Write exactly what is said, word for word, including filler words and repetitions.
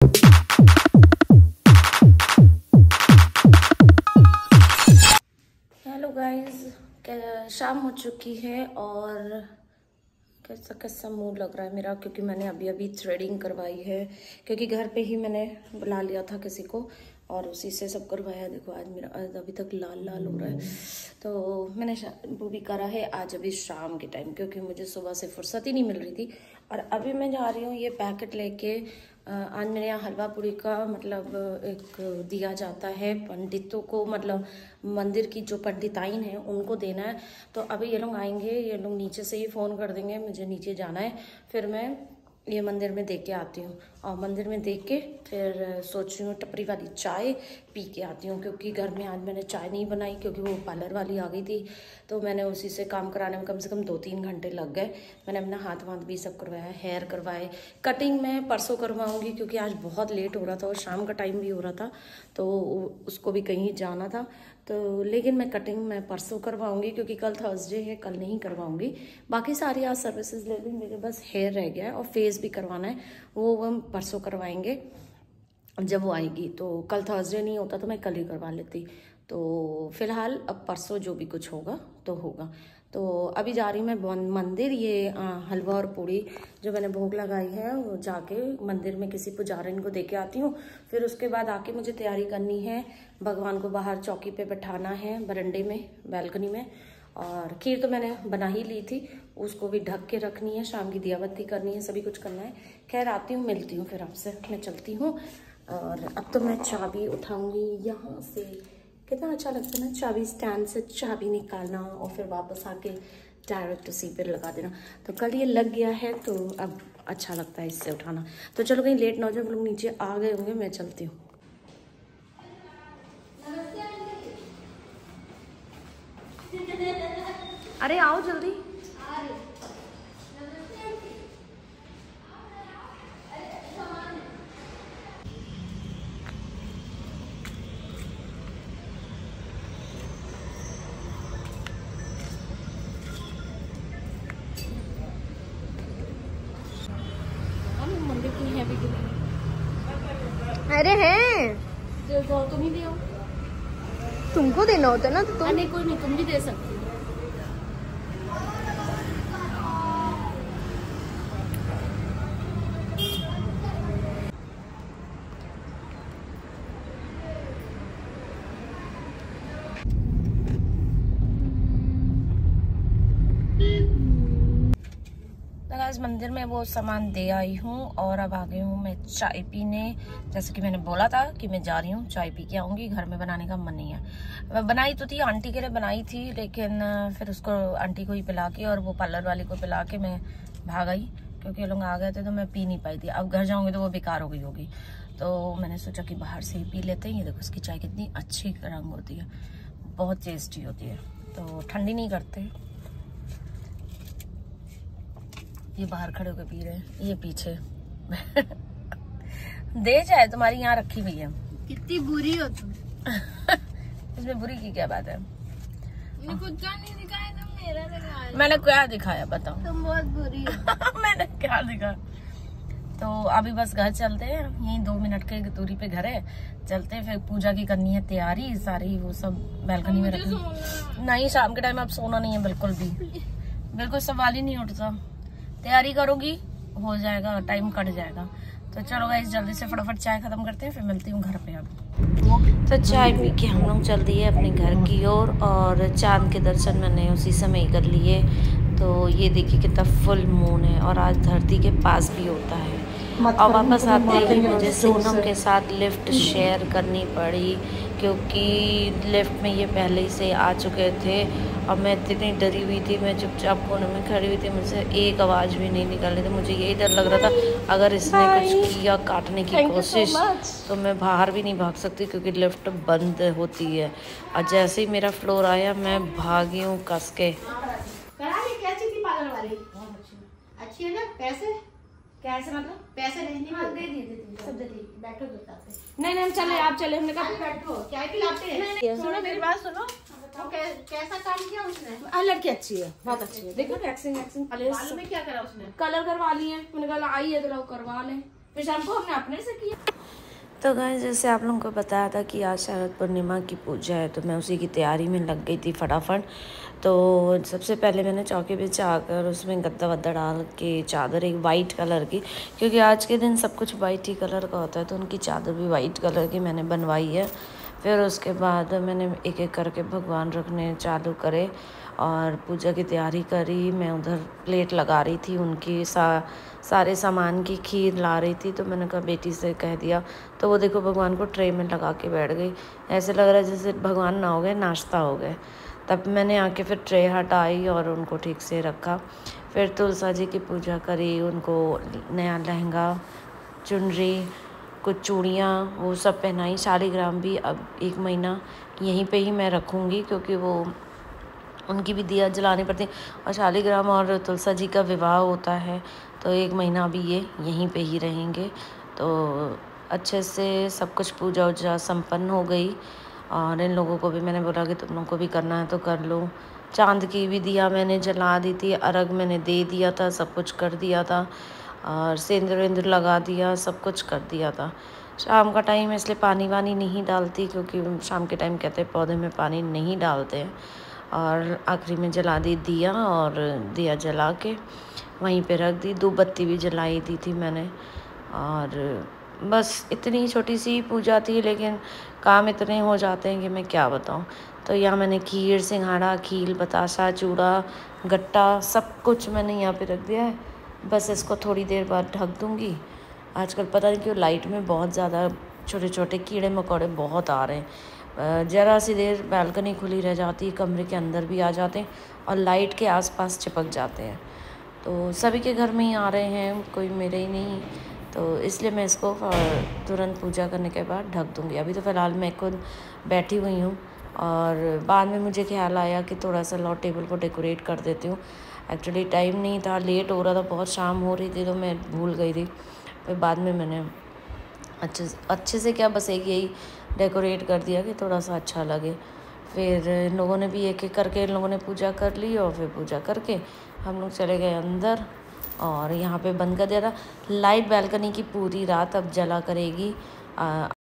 Hello guys, शाम हो चुकी है और कैसा कैसा मूड लग रहा है मेरा, क्योंकि मैंने अभी अभी थ्रेडिंग करवाई है, क्योंकि घर पे ही मैंने बुला लिया था किसी को और उसी से सब करवाया। देखो आज मेरा आज अभी तक लाल लाल हो रहा है, तो मैंने वो भी करा है आज अभी शाम के टाइम, क्योंकि मुझे सुबह से फुर्सत ही नहीं मिल रही थी। और अभी मैं जा रही हूँ ये पैकेट लेके। आज मेरे यहाँ हलवा पूरी का मतलब एक दिया जाता है पंडितों को, मतलब मंदिर की जो पंडिताइन है उनको देना है। तो अभी ये लोग आएंगे, ये लोग नीचे से ही फ़ोन कर देंगे, मुझे नीचे जाना है, फिर मैं ये मंदिर में दे के आती हूँ। और मंदिर में देख के फिर सोच रही हूँ टपरी वाली चाय पी के आती हूँ, क्योंकि घर में आज मैंने चाय नहीं बनाई, क्योंकि वो पार्लर वाली आ गई थी। तो मैंने उसी से काम कराने में कम से कम दो तीन घंटे लग गए। मैंने अपना हाथ वाथ भी सब करवाया, हेयर करवाए, कटिंग मैं परसों करवाऊँगी, क्योंकि आज बहुत लेट हो रहा था और शाम का टाइम भी हो रहा था, तो उसको भी कहीं जाना था। तो लेकिन मैं कटिंग मैं परसों करवाऊंगी, क्योंकि कल थर्सडे है, कल नहीं करवाऊंगी। बाकी सारी आज सर्विसेज ले लूँगी, मेरे बस हेयर रह गया है और फेस भी करवाना है, वो हम परसों करवाएंगे जब वो आएगी। तो कल थर्सडे नहीं होता तो मैं कल ही करवा लेती। तो फिलहाल अब परसों जो भी कुछ होगा तो होगा। तो अभी जा रही मैं मंदिर, ये आ, हलवा और पूड़ी जो मैंने भोग लगाई है वो जाके मंदिर में किसी पुजारिन को दे के आती हूँ। फिर उसके बाद आके मुझे तैयारी करनी है, भगवान को बाहर चौकी पे बैठाना है, बरंडे में, बालकनी में। और खीर तो मैंने बना ही ली थी, उसको भी ढक के रखनी है, शाम की दिया बत्ती करनी है, सभी कुछ करना है। खैर आती हूँ, मिलती हूँ फिर आपसे, मैं चलती हूँ। और अब तो मैं चाबी उठाऊँगी यहाँ से। कितना अच्छा लगता है ना चाबी स्टैंड से चाबी निकालना और फिर वापस आके डायरेक्ट उसी पर लगा देना। तो कल ये लग गया है तो अब अच्छा लगता है इससे उठाना। तो चलो कहीं लेट ना हो जाए, लोग नीचे आ गए होंगे, मैं चलती हूँ। अरे आओ जल्दी। मंदिर की है भी कि नहीं? अरे हैं तो तुम ही दो, तुमको देना होता ना, तो तुम नहीं, कोई नहीं, तुम भी दे सकती हो। इस मंदिर में वो सामान दे आई हूँ और अब आ गई हूँ मैं चाय पीने। जैसे कि मैंने बोला था कि मैं जा रही हूँ चाय पी के आऊँगी, घर में बनाने का मन नहीं है। बनाई तो थी, आंटी के लिए बनाई थी, लेकिन फिर उसको आंटी को ही पिला के और वो पार्लर वाली को पिला के मैं भाग आई, क्योंकि लोग आ गए थे तो मैं पी नहीं पाई थी। अब घर जाऊँगी तो वो बेकार हो गई होगी, तो मैंने सोचा कि बाहर से ही पी लेते हैं। ये देखो इसकी चाय कितनी अच्छी रंग होती है, बहुत टेस्टी होती है, तो ठंडी नहीं करते। ये बाहर खड़े होकर पी रहे हैं, ये पीछे दे जाए, तुम्हारी यहाँ रखी हुई है। कितनी बुरी हो तुम। इसमें बुरी की क्या बात है? मैंने खुद का नहीं दिखाया, तुम मेरा दिखाया। मैंने क्या दिखाया बताओ? तुम बहुत बुरी हो। मैंने क्या दिखाया? तो अभी बस घर चलते हैं, यहीं दो मिनट के दूरी पे घर है, चलते हैं। फिर पूजा की करनी है तैयारी सारी, वो सब बालकनी में रखनी। नहीं, शाम के टाइम अब सोना नहीं है बिल्कुल भी, बिल्कुल सवाल ही नहीं उठता। तैयारी करोगी हो जाएगा, टाइम कट जाएगा। तो चलो गाइस जल्दी से फटाफट चाय खत्म करते हैं, फिर मिलती हूँ घर पे। अब तो चाय पी के हम लोग चल दिए अपने घर की ओर, और, और चांद के दर्शन मैंने उसी समय कर लिए। तो ये देखिए कितना फुल मून है और आज धरती के पास भी होता है। और वापस आते ही मुझे सिग्नम के साथ लिफ्ट शेयर करनी पड़ी, क्योंकि लिफ्ट में ये पहले ही से आ चुके थे और मैं इतनी डरी हुई थी, मैं चुपचाप कोने में खड़ी हुई थी, मुझसे एक आवाज़ भी नहीं निकल रही थी। मुझे यही डर लग रहा था अगर इसने कुछ किया काटने की कोशिश तो मैं बाहर भी नहीं भाग सकती, क्योंकि लिफ्ट बंद होती है। और जैसे ही मेरा फ्लोर आया मैं भागी हूँ कस के। अच्छी है ना? पैसे कैसे मतलब? पैसे नहीं हाँ, दे दिए, दे दिए, सब दे दिए। बैठो बताते। नहीं नहीं चले, आप चले, हमने कहा बैठो, चाय पिलाते हैं। सुनो मेरी बात सुनो, तो कैसा काम किया उसने? हाँ लड़की अच्छी है, बहुत अच्छी है। देखो वैक्सिंग वैक्सिंग बालों में क्या करा उसने? कलर करवा लिए, मैंने कहा आई है तो लोग करवा लें। फिर शैम्पू हमने अपने से किया। तो गाइस जैसे आप लोगों को बताया था कि आज शरद पूर्णिमा की पूजा है, तो मैं उसी की तैयारी में लग गई थी फटाफट। तो सबसे पहले मैंने चौकी बिछा कर उसमें गद्दा वद्दा डाल के चादर एक वाइट कलर की, क्योंकि आज के दिन सब कुछ वाइट ही कलर का होता है, तो उनकी चादर भी वाइट कलर की मैंने बनवाई है। फिर उसके बाद मैंने एक एक करके भगवान रखने चालू करे और पूजा की तैयारी करी। मैं उधर प्लेट लगा रही थी, उनकी सा सारे सामान की खीर ला रही थी। तो मैंने कहा बेटी से कह दिया, तो वो देखो भगवान को ट्रे में लगा के बैठ गई। ऐसे लग रहा है जैसे भगवान ना हो गए, नाश्ता हो गए। तब मैंने आके फिर ट्रे हटाई और उनको ठीक से रखा। फिर तुलसा जी की पूजा करी, उनको नया लहंगा, चुनरी, कुछ चूड़ियाँ वो सब पहनाई। शालिग्राम भी अब एक महीना यहीं पे ही मैं रखूँगी, क्योंकि वो उनकी भी दिया जलानी पड़ती है और शालिग्राम और तुलसा जी का विवाह होता है, तो एक महीना भी ये यहीं पे ही रहेंगे। तो अच्छे से सब कुछ पूजा वूजा संपन्न हो गई और इन लोगों को भी मैंने बोला कि तुम लोगों को भी करना है तो कर लो। चांद की भी दिया मैंने जला दी थी, अर्घ मैंने दे दिया था, सब कुछ कर दिया था और सिंदूर विंदूर लगा दिया, सब कुछ कर दिया था। शाम का टाइम इसलिए पानी वानी नहीं डालती, क्योंकि शाम के टाइम कहते हैं पौधे में पानी नहीं डालते हैं। और आखिरी में जला दी दिया और दिया जला के वहीं पे रख दी। दो बत्ती भी जलाई दी थी मैंने। और बस इतनी छोटी सी पूजा थी, लेकिन काम इतने हो जाते हैं कि मैं क्या बताऊं। तो यहाँ मैंने खीर, सिंघाड़ा, खील, बताशा, चूड़ा, गट्टा सब कुछ मैंने यहाँ पे रख दिया है। बस इसको थोड़ी देर बाद ढक दूँगी। आजकल पता नहीं क्यों लाइट में बहुत ज़्यादा छोटे छोटे कीड़े मकोड़े बहुत आ रहे हैं। ज़रा सी देर बालकनी खुली रह जाती है, कमरे के अंदर भी आ जाते हैं और लाइट के आसपास चिपक जाते हैं। तो सभी के घर में ही आ रहे हैं, कोई मेरे ही नहीं। तो इसलिए मैं इसको तुरंत पूजा करने के बाद ढक दूँगी। अभी तो फ़िलहाल मैं खुद बैठी हुई हूँ और बाद में मुझे ख्याल आया कि थोड़ा सा लॉ टेबल को डेकोरेट कर देती हूँ। एक्चुअली टाइम नहीं था, लेट हो रहा था, बहुत शाम हो रही थी, तो मैं भूल गई थी। फिर बाद में मैंने अच्छे से अच्छे से क्या बस एक यही डेकोरेट कर दिया कि थोड़ा सा अच्छा लगे। फिर इन लोगों ने भी एक एक करके इन लोगों ने पूजा कर ली और फिर पूजा करके हम लोग चले गए अंदर और यहाँ पे बंद कर दिया था। लाइट बालकनी की पूरी रात अब जला करेगी। आ,